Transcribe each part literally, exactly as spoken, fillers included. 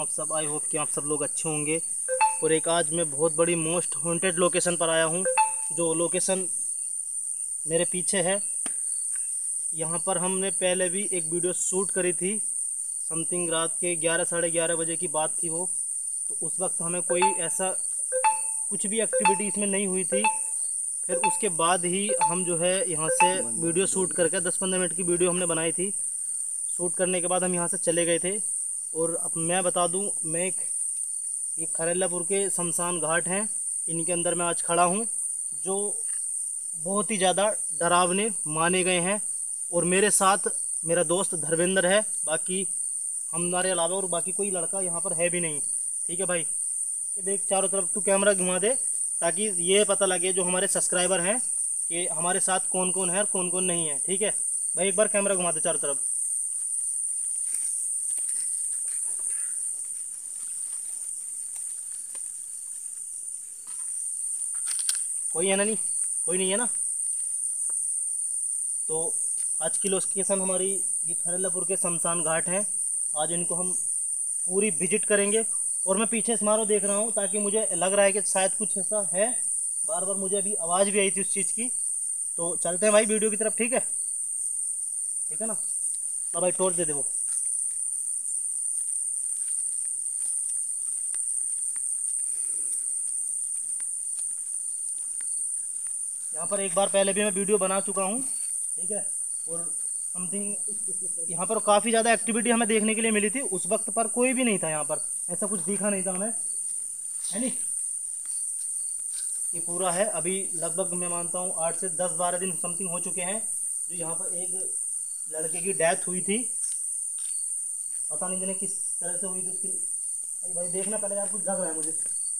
आप सब। I hope कि आप सब लोग अच्छे होंगे। और एक आज मैं बहुत बड़ी मोस्ट हॉन्टेड लोकेशन पर आया हूँ, जो लोकेशन मेरे पीछे है। यहाँ पर हमने पहले भी एक वीडियो शूट करी थी, समथिंग रात के ग्यारह साढ़े ग्यारह बजे की बात थी वो। तो उस वक्त हमें कोई ऐसा कुछ भी एक्टिविटी इसमें नहीं हुई थी। फिर उसके बाद ही हम जो है यहाँ से वीडियो शूट करके दस पंद्रह मिनट की वीडियो हमने बनाई थी। शूट करने के बाद हम यहाँ से चले गए थे। और अब मैं बता दूँ, मैं एक ये खरेलापुर के शमशान घाट हैं, इनके अंदर मैं आज खड़ा हूँ, जो बहुत ही ज़्यादा डरावने माने गए हैं। और मेरे साथ मेरा दोस्त धर्मेंद्र है, बाकी हमारे अलावा और बाकी कोई लड़का यहाँ पर है भी नहीं। ठीक है भाई, ये देख चारों तरफ तू कैमरा घुमा दे, ताकि ये पता लगे जो हमारे सब्सक्राइबर हैं कि हमारे साथ कौन कौन है और कौन कौन नहीं है। ठीक है भाई, एक बार कैमरा घुमा दे चारों तरफ। कोई है ना? नहीं, कोई नहीं है ना? तो आज की लोकेशन हमारी ये खरेलापुर के शमशान घाट है। आज इनको हम पूरी विजिट करेंगे। और मैं पीछे स्मारो देख रहा हूँ, ताकि मुझे लग रहा है कि शायद कुछ ऐसा है। बार बार मुझे अभी आवाज़ भी आई थी उस चीज़ की। तो चलते हैं भाई वीडियो की तरफ। ठीक है, ठीक है ना? तो भाई टॉर्च दे दे वो। यहाँ पर एक बार पहले भी मैं वीडियो बना चुका हूँ। ठीक है, और समथिंग यहाँ पर काफ़ी ज़्यादा एक्टिविटी हमें देखने के लिए मिली थी। उस वक्त पर कोई भी नहीं था यहाँ पर, ऐसा कुछ दिखा नहीं था हमें, है नहीं? ये पूरा है। अभी लगभग मैं मानता हूँ आठ से दस बारह दिन समथिंग हो चुके हैं, जो यहाँ पर एक लड़के की डेथ हुई थी। पता नहीं जाने किस तरह से हुई थी उसकी। भाई भाई देखना पहले यार, कुछ लग रहा है मुझे।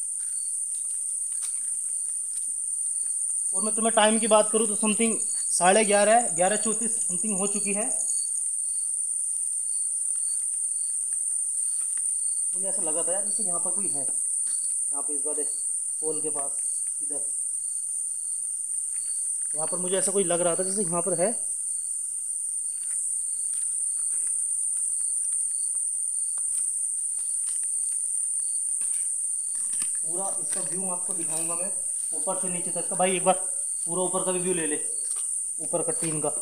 और मैं तुम्हें टाइम की बात करूँ तो समथिंग साढ़े ग्यारह ग्यारह चौंतीस समथिंग हो चुकी है। मुझे ऐसा लगा था यार जैसे यहाँ पर कोई है, यहाँ पे इस बार पोल के पास इधर, यहाँ पर मुझे ऐसा कोई लग रहा था जैसे यहाँ पर है। पूरा इसका व्यू आपको दिखाऊंगा मैं, ऊपर से नीचे तक का। भाई एक बार पूरा ऊपर का भी व्यू ले ले, ऊपर का टीन का।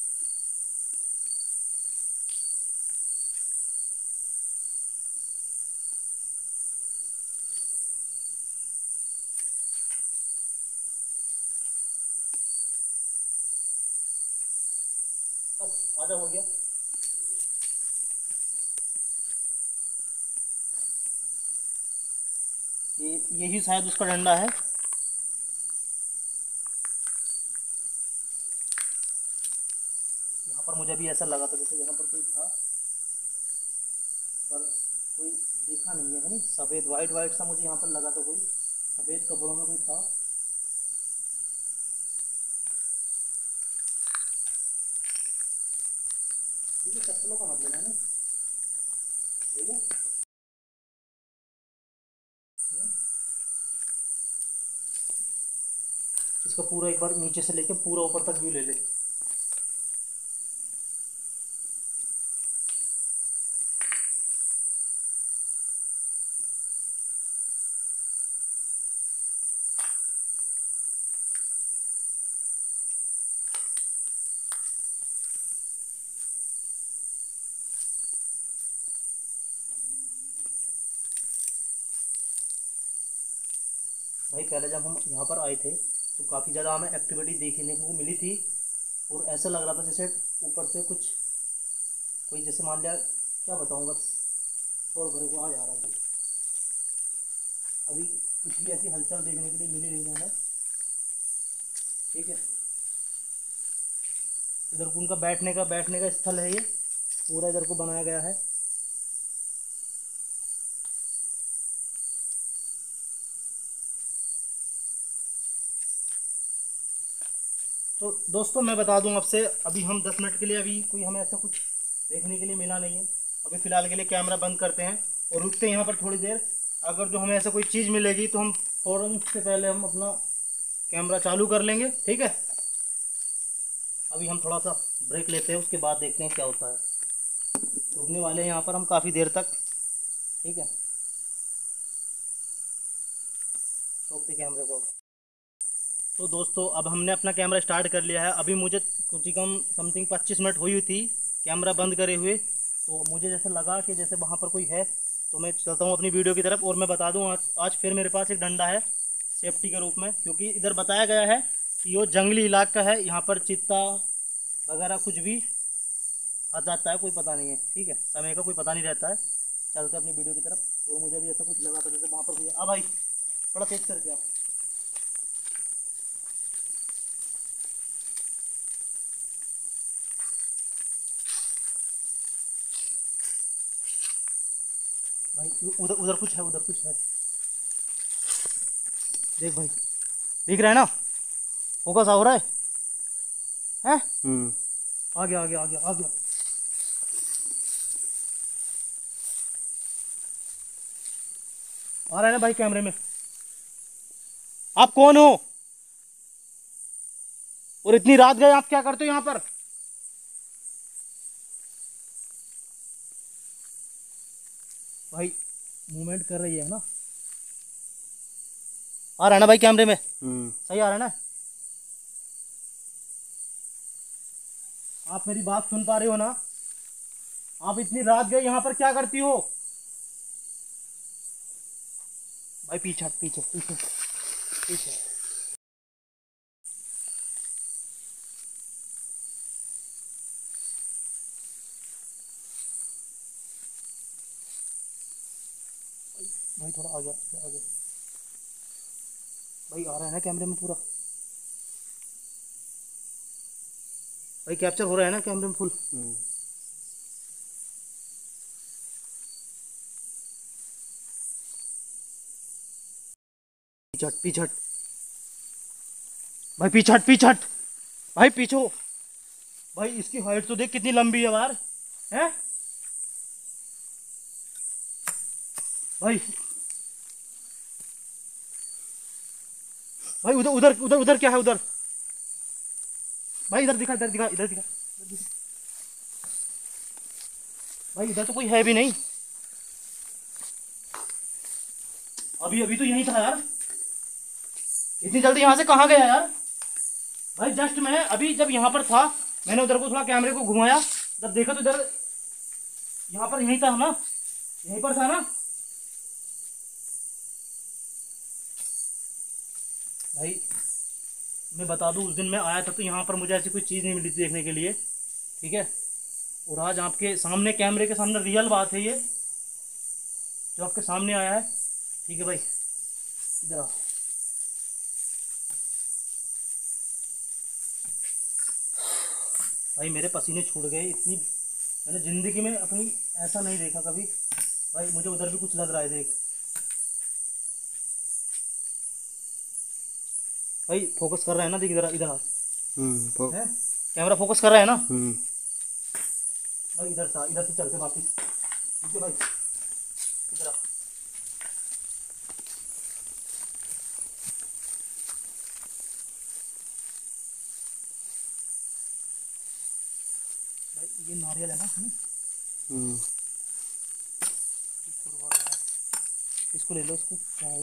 बस आधा हो गया। ये यही शायद उसका डंडा है। यहाँ पर मुझे भी ऐसा लगा था जैसे यहाँ पर कोई था, पर कोई देखा नहीं है, है नहीं? सफ़ेद वाइट वाइट सा मुझे यहाँ पर लगा था, कोई सफ़ेद कपड़ों में कोई था। ठीक है, चप्पलों का मतलब है ना? ठीक है, इसका पूरा एक बार नीचे से लेके पूरा ऊपर तक व्यू ले ले। भाई पहले जब हम यहाँ पर आए थे तो काफ़ी ज़्यादा हमें एक्टिविटी देखने को मिली थी। और ऐसा लग रहा था जैसे ऊपर से कुछ कोई, जैसे मान लिया, क्या बताऊँ, बस छोड़ भरे को आ जा रहा है। अभी कुछ भी ऐसी हलचल देखने के लिए मिली नहीं हमें। ठीक है, इधर उनका बैठने का बैठने का स्थल है, ये पूरा इधर को बनाया गया है। तो दोस्तों मैं बता दूं आपसे, अभी हम दस मिनट के लिए, अभी कोई हमें ऐसा कुछ देखने के लिए मिला नहीं है। अभी फ़िलहाल के लिए कैमरा बंद करते हैं और रुकते हैं यहाँ पर थोड़ी देर। अगर जो हमें ऐसा कोई चीज़ मिलेगी तो हम फ़ौरन से पहले हम अपना कैमरा चालू कर लेंगे। ठीक है, अभी हम थोड़ा सा ब्रेक लेते हैं, उसके बाद देखते हैं क्या होता है। रुकने वाले हैं यहाँ पर हम काफ़ी देर तक। ठीक है, रोक दे कैमरे को। तो दोस्तों अब हमने अपना कैमरा स्टार्ट कर लिया है। अभी मुझे कुछ ही कम समथिंग पच्चीस मिनट हुई थी कैमरा बंद करे हुए। तो मुझे जैसे लगा कि जैसे वहाँ पर कोई है, तो मैं चलता हूँ अपनी वीडियो की तरफ। और मैं बता दूँ, आज आज फिर मेरे पास एक डंडा है सेफ्टी के रूप में, क्योंकि इधर बताया गया है कि ये जंगली इलाका है, यहाँ पर चित्ता वगैरह कुछ भी आ जाता है, कोई पता नहीं है। ठीक है, समय का कोई पता नहीं रहता है। चलते अपनी वीडियो की तरफ। और मुझे भी ऐसा कुछ लगा था जैसे वहाँ पर कोई है। आ भाई थोड़ा तेज करके आओ। भाई उधर उधर कुछ है, उधर कुछ है, देख भाई, दिख रहा है ना, फोकस हो रहा है हैं? हम्म, आ गया आ गया आ गया आ गया। आ रहा है ना भाई कैमरे में? आप कौन हो और इतनी रात गए आप क्या करते हो यहाँ पर? भाई मूवमेंट कर रही है ना? आ रहा है ना भाई कैमरे में? हम्म, सही आ रहा है ना? आप मेरी बात सुन पा रहे हो ना? आप इतनी रात गए यहाँ पर क्या करती हो? भाई पीछे पीछे पीछे पीछे। भाई थोड़ा आ गया आ गया। भाई आ रहा है ना कैमरे में पूरा? भाई कैप्चर हो रहा है ना कैमरे में फुल? हम्म, पीछट पीछट भाई, पीछट पीछट भाई, पीछो भाई। इसकी हाइट तो देख कितनी लंबी है यार, हैं भाई? भाई उधर उधर उधर उधर क्या है उधर? भाई इधर दिखा इधर दिखा इधर दिखा, इधर दिखा। भाई इधर तो कोई है भी नहीं। अभी अभी तो यहीं था यार, इतनी जल्दी यहाँ से कहाँ गया यार? भाई जस्ट मैं अभी जब यहाँ पर था, मैंने उधर को थोड़ा कैमरे को घुमाया, जब देखा तो इधर यहाँ पर यहीं था ना, यहीं पर था ना भाई। मैं बता दूं, उस दिन मैं आया था तो यहाँ पर मुझे ऐसी कोई चीज़ नहीं मिली थी देखने के लिए। ठीक है, और आज आपके सामने कैमरे के सामने रियल बात है ये जो आपके सामने आया है। ठीक है भाई, इधर आओ। भाई मेरे पसीने छूट गए, इतनी मैंने ज़िंदगी में अपनी ऐसा नहीं देखा कभी। भाई मुझे उधर भी कुछ लग रहा है, देख भाई, फोकस कर रहा है ना, देख इधर इधर। हम्म, है कैमरा फोकस कर रहा है ना? हम्म, भाई इधर से इधर से चलते वापिस। ठीक है भाई, इधर आ। भाई ये नारियल है ना? हम्म, इसको ले लो, इसको क्या है?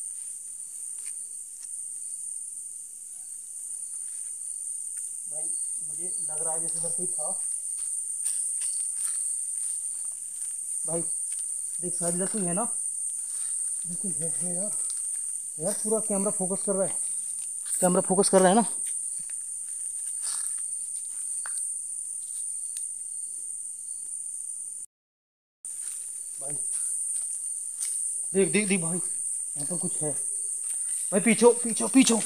भाई मुझे लग रहा है जैसे इधर कोई था। भाई देख शायद इधर कोई है ना? बिल्कुल है, है यार। यार पूरा कैमरा फोकस कर रहा है, कैमरा फोकस कर रहा है ना? भाई देख देख देख भाई, यहाँ पर कुछ है। भाई पीछो पीछो पीछो।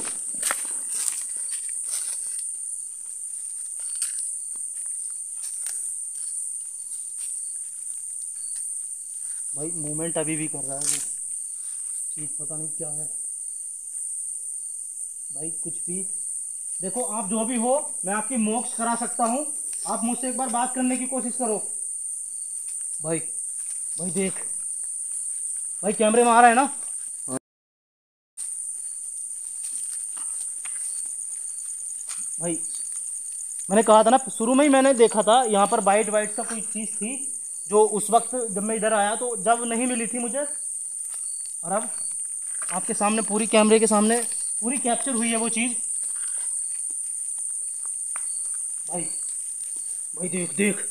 भाई मूवमेंट अभी भी कर रहा है वो चीज़, पता नहीं क्या है भाई। कुछ भी देखो, आप जो भी हो, मैं आपकी मोक्ष करा सकता हूँ। आप मुझसे एक बार बात करने की कोशिश करो। भाई भाई देख भाई, कैमरे में आ रहा है ना? भाई मैंने कहा था ना शुरू में ही, मैंने देखा था यहाँ पर वाइट वाइट सा कोई चीज़ थी जो उस वक्त जब मैं इधर आया तो जब नहीं मिली थी मुझे, और अब आपके सामने पूरी कैमरे के सामने पूरी कैप्चर हुई है वो चीज़। भाई भाई देख देख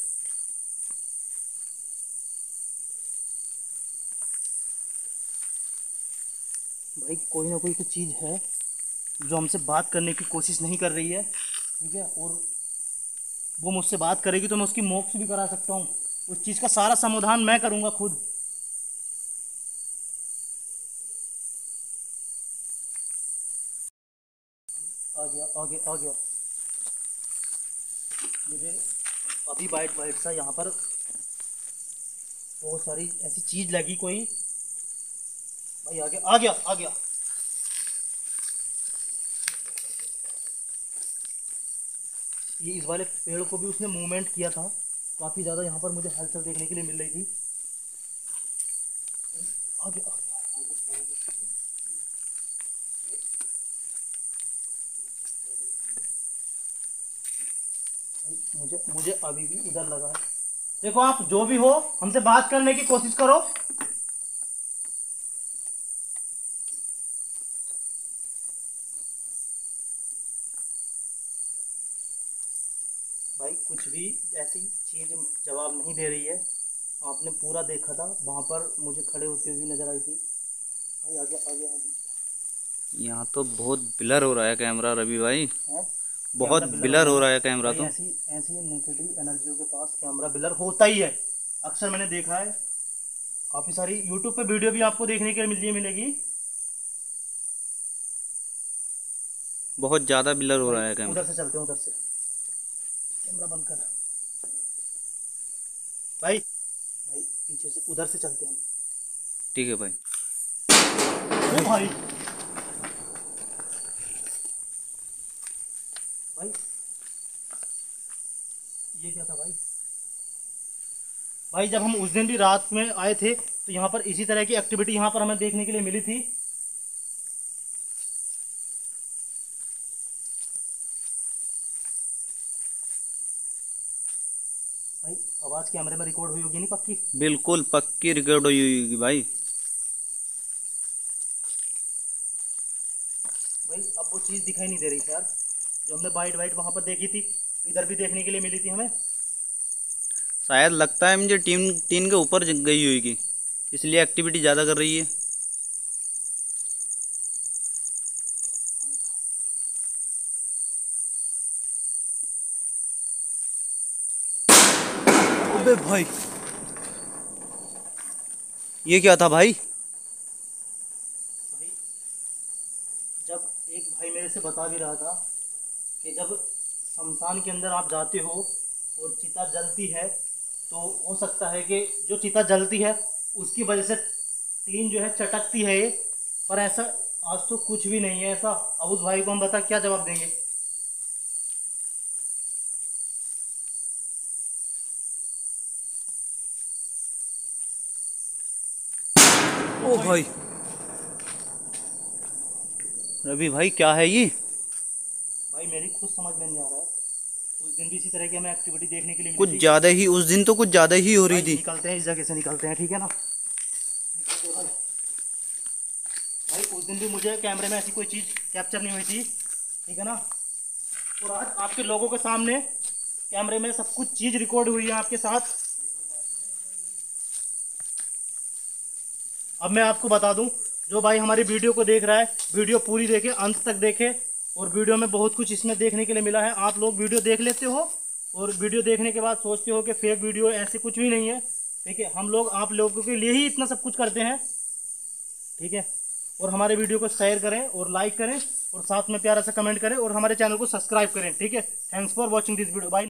भाई, कोई ना कोई तो चीज़ है जो हमसे बात करने की कोशिश नहीं कर रही है, ठीक है, और वो मुझसे बात करेगी तो मैं उसकी मोक्ष भी करा सकता हूँ। उस चीज़ का सारा समाधान मैं करूँगा खुद। आ गया आ गया आ गया मुझे अभी बाइट बाइट सा यहाँ पर बहुत सारी ऐसी चीज़ लगी कोई। भाई आ गया आ गया आ गया ये इस वाले पेड़ को भी उसने मूवमेंट किया था, काफ़ी ज़्यादा यहाँ पर मुझे हलचल देखने के लिए मिल रही थी। आ गया, आ गया। मुझे मुझे अभी भी उधर लगा है। देखो आप जो भी हो हमसे बात करने की कोशिश करो। भाई कुछ भी ऐसी चीज़ जवाब नहीं दे रही है। आपने पूरा देखा था, वहाँ पर मुझे खड़े होते हुए नजर आई थी। भाई आ गया आ गया आ गया। यहाँ तो बहुत ब्लर हो रहा है कैमरा रवि भाई, है बहुत ब्लर हो रहा है कैमरा। तो ऐसी ऐसी नेगेटिव एनर्जियों के पास कैमरा ब्लर होता ही है, अक्सर मैंने देखा है। काफ़ी सारी यूट्यूब पे वीडियो भी आपको देखने के लिए मिलेगी। बहुत ज़्यादा ब्लर हो रहा है कैमरा। उधर से चलते हैं, उधर से कैमरा बंद कर। भाई भाई पीछे से उधर से चलते हैं। ठीक है भाई। ओ भाई भाई ये क्या था भाई? भाई जब हम उस दिन भी रात में आए थे तो यहाँ पर इसी तरह की एक्टिविटी यहाँ पर हमें देखने के लिए मिली थी। भाई आवाज कैमरे में रिकॉर्ड हुई होगी नहीं? पक्की? बिल्कुल पक्की रिकॉर्ड हुई होगी भाई। भाई अब वो चीज़ दिखाई नहीं दे रही थी यार, जो हमने वाइट वाइट वहाँ पर देखी थी, इधर भी देखने के लिए मिली थी हमें। शायद लगता है मुझे टीम टीन के ऊपर गई होगी, इसलिए एक्टिविटी ज़्यादा कर रही है। अबे भाई ये क्या था भाई? भाई जब एक भाई मेरे से बता भी रहा था कि जब शमशान के अंदर आप जाते हो और चिता जलती है तो हो सकता है कि जो चिता जलती है उसकी वजह से टीन जो है चटकती है ये, पर ऐसा आज तो कुछ भी नहीं है ऐसा। अब उस भाई को हम बता क्या जवाब देंगे? ओ भाई रवि भाई क्या है ये? भाई मेरी खुद समझ में नहीं आ रहा है। उस दिन भी इसी तरह की हमें एक्टिविटी देखने के लिए कुछ ज्यादा ही, उस दिन तो कुछ ज्यादा ही हो रही थी। निकलते हैं इस जगह से, निकलते हैं, ठीक है ना? भाई भाई उस दिन भी मुझे कैमरे में ऐसी कोई चीज़ कैप्चर नहीं हुई थी, ठीक है ना? और आज आपके लोगों के सामने कैमरे में सब कुछ चीज़ रिकॉर्ड हुई है आपके साथ। अब मैं आपको बता दूं, जो भाई हमारी वीडियो को देख रहा है, वीडियो पूरी देखे, अंत तक देखे, और वीडियो में बहुत कुछ इसमें देखने के लिए मिला है। आप लोग वीडियो देख लेते हो और वीडियो देखने के बाद सोचते हो कि फेक वीडियो, ऐसे कुछ भी नहीं है, ठीक है? हम लोग आप लोगों के लिए ही इतना सब कुछ करते हैं, ठीक है? और हमारे वीडियो को शेयर करें और लाइक करें और साथ में प्यारा सा कमेंट करें और हमारे चैनल को सब्सक्राइब करें, ठीक है? Thanks for watching this video. Bye.